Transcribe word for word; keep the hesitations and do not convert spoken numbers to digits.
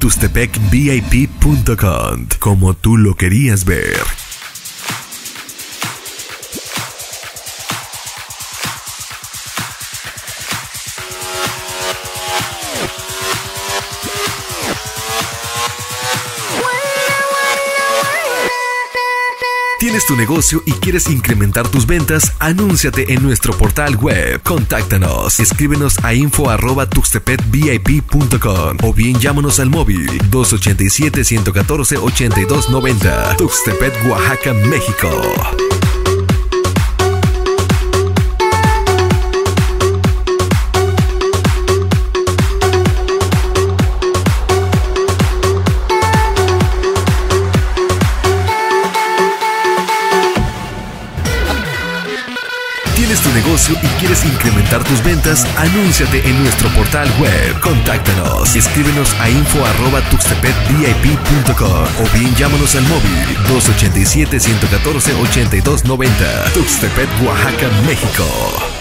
tuxtepec v i p punto com, como tú lo querías ver. ¿Tienes tu negocio y quieres incrementar tus ventas? Anúnciate en nuestro portal web. Contáctanos. Escríbenos a info arroba tuxtepec v i p punto com o bien llámanos al móvil dos ocho siete, uno uno cuatro, ocho dos nueve cero. Tuxtepec, Oaxaca, México. ¿Tienes tu negocio y quieres incrementar tus ventas? Anúnciate en nuestro portal web. Contáctanos. Escríbenos a info arroba tuxtepec v i p punto com o bien llámanos al móvil dos ocho siete, uno uno cuatro, ocho dos nueve cero. Tuxtepec, Oaxaca, México.